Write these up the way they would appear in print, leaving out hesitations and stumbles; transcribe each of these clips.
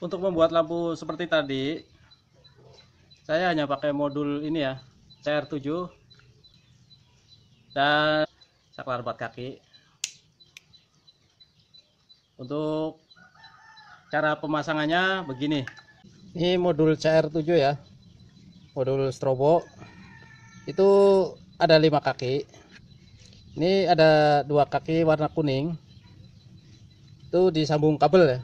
Untuk membuat lampu seperti tadi, saya hanya pakai modul ini ya, CR7 dan saklar 4 kaki. Untuk cara pemasangannya begini. Ini modul CR7 ya, modul strobo. Itu ada 5 kaki. Ini ada 2 kaki warna kuning. Itu disambung kabel ya.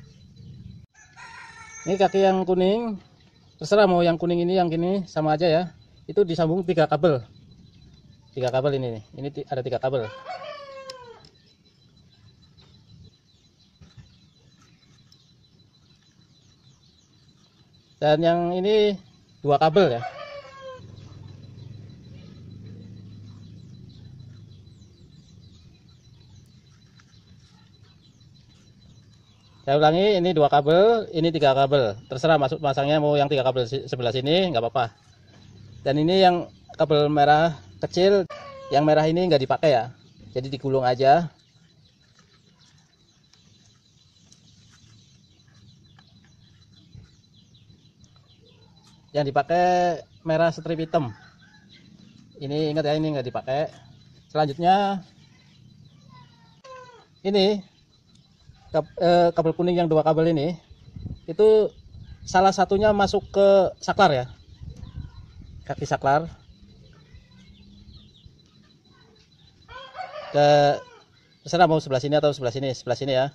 Ini kaki yang kuning, terserah mau yang kuning ini yang gini sama aja ya. Itu disambung 3 kabel. 3 kabel ini nih. Ini ada 3 kabel. Dan yang ini 2 kabel ya. Saya ulangi, ini 2 kabel, ini 3 kabel. Terserah masangnya mau yang 3 kabel sebelah sini nggak apa-apa. Dan ini yang kabel merah kecil, yang merah ini nggak dipakai ya. Jadi digulung aja. Yang dipakai merah strip hitam. Ini ingat ya, ini nggak dipakai. Selanjutnya ini kabel kuning yang 2 kabel ini, itu salah satunya masuk ke saklar ya, kaki saklar ke, terserah mau sebelah sini atau sebelah sini ya.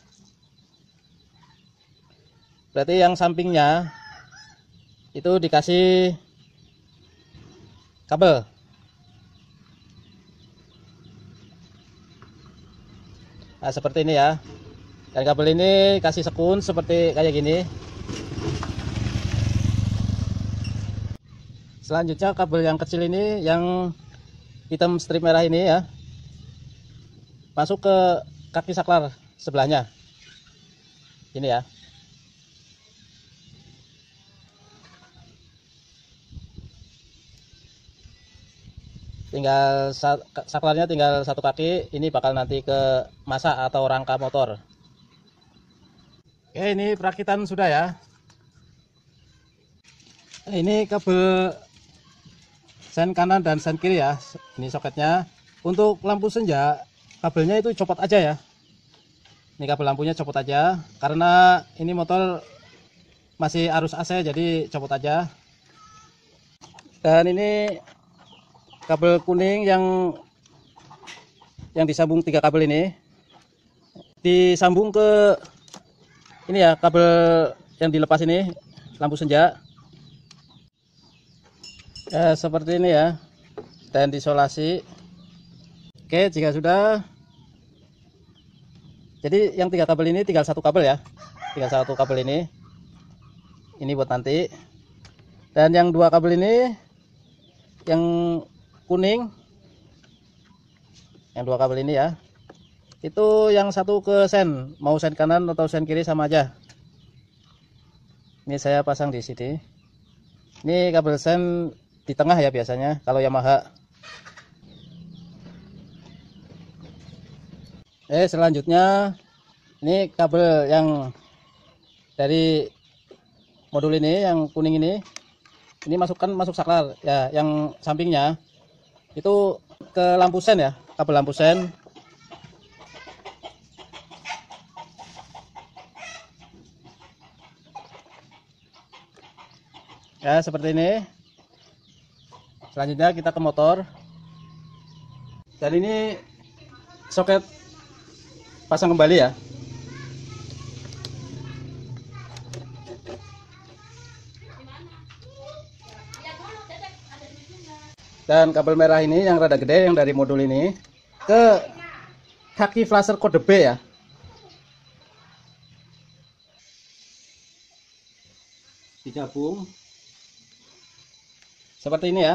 Berarti yang sampingnya itu dikasih kabel. Nah, seperti ini ya. Dan kabel ini kasih sekun seperti kayak gini. Selanjutnya kabel yang kecil ini, yang hitam strip merah ini ya, masuk ke kaki saklar sebelahnya. Ini ya. Tinggal saklarnya tinggal 1 kaki. Ini bakal nanti ke masa atau rangka motor. Oke, ini perakitan sudah ya. Ini kabel sen kanan dan sen kiri ya. Ini soketnya. Untuk lampu senja, kabelnya itu copot aja ya. Ini kabel lampunya copot aja, karena ini motor masih arus AC, jadi copot aja. Dan ini kabel kuning yang disambung 3 kabel ini, disambung ke ini ya, kabel yang dilepas ini, lampu senja. Seperti ini ya, dan disolasi. Oke, jika sudah, jadi yang 3 kabel ini tinggal 1 kabel ya, tinggal 1 kabel ini buat nanti. Dan yang 2 kabel ini, yang kuning, yang 2 kabel ini ya, itu yang 1 ke sen, mau sen kanan atau sen kiri sama aja. Ini saya pasang di sini. Ini kabel sen di tengah ya biasanya kalau Yamaha. Selanjutnya ini kabel yang dari modul ini, yang kuning ini masuk saklar ya, yang sampingnya itu ke lampu sen ya, kabel lampu sen. Ya, seperti ini. Selanjutnya kita ke motor. Dan ini soket pasang kembali ya. Dan kabel merah ini yang rada gede, yang dari modul ini, ke kaki flasher kode B ya. Digabung seperti ini ya.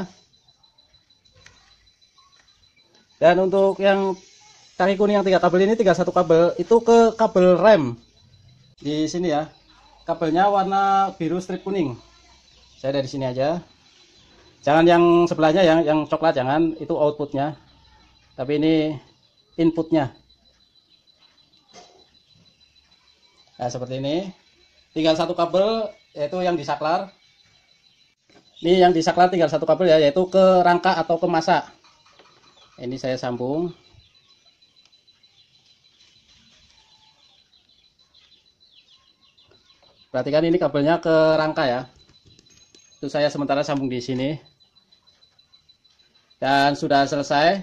Dan untuk yang kaki kuning yang 3 kabel ini, tinggal 1 kabel itu ke kabel rem di sini ya. Kabelnya warna biru strip kuning. Saya dari sini aja. Jangan yang sebelahnya, yang coklat jangan, itu outputnya. Tapi ini inputnya. Nah, seperti ini. tinggal satu kabel, yaitu yang disaklar. Ini yang disaklar tinggal satu kabel ya, yaitu ke rangka atau ke masa. Ini saya sambung. Perhatikan ini kabelnya ke rangka ya. Itu saya sementara sambung di sini. Dan sudah selesai.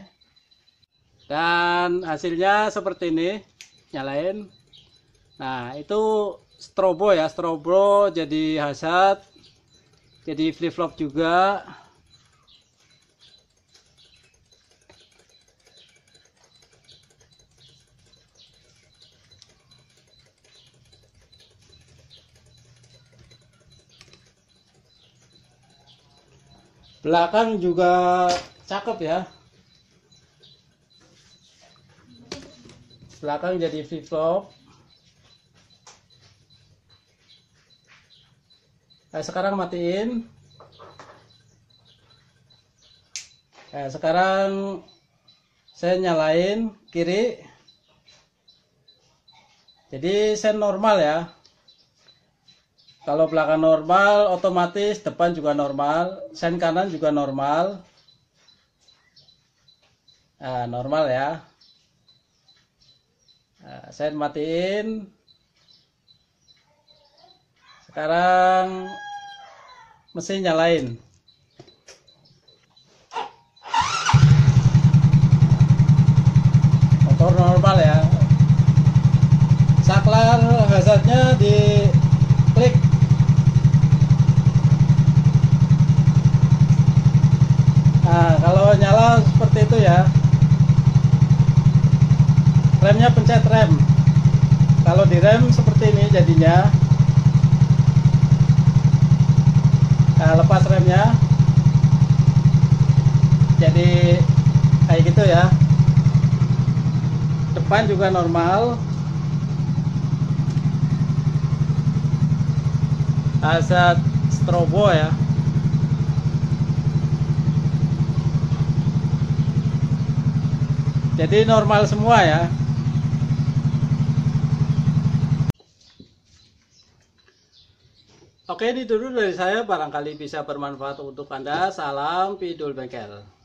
Dan hasilnya seperti ini. Nyalain. Nah, itu strobo ya, strobo jadi hazard, jadi flip flop juga. Belakang juga cakep ya. Belakang jadi flip flop. Nah, sekarang matiin. Nah, sekarang saya nyalain kiri. Jadi sen normal ya. Kalau belakang normal, otomatis depan juga normal. Sen kanan juga normal. Nah, normal ya. Nah, sen matiin. Sekarang mesin nyalain. Motor normal ya. Saklar hazardnya di klik. Nah, kalau nyala seperti itu ya. Remnya pencet rem. Kalau direm seperti ini jadinya. Nah, lepas remnya. Jadi kayak gitu ya. Depan juga normal. Hazard strobo ya. Jadi normal semua ya. Oke, ini dulu dari saya, barangkali bisa bermanfaat untuk Anda. Salam Pidul Bengkel.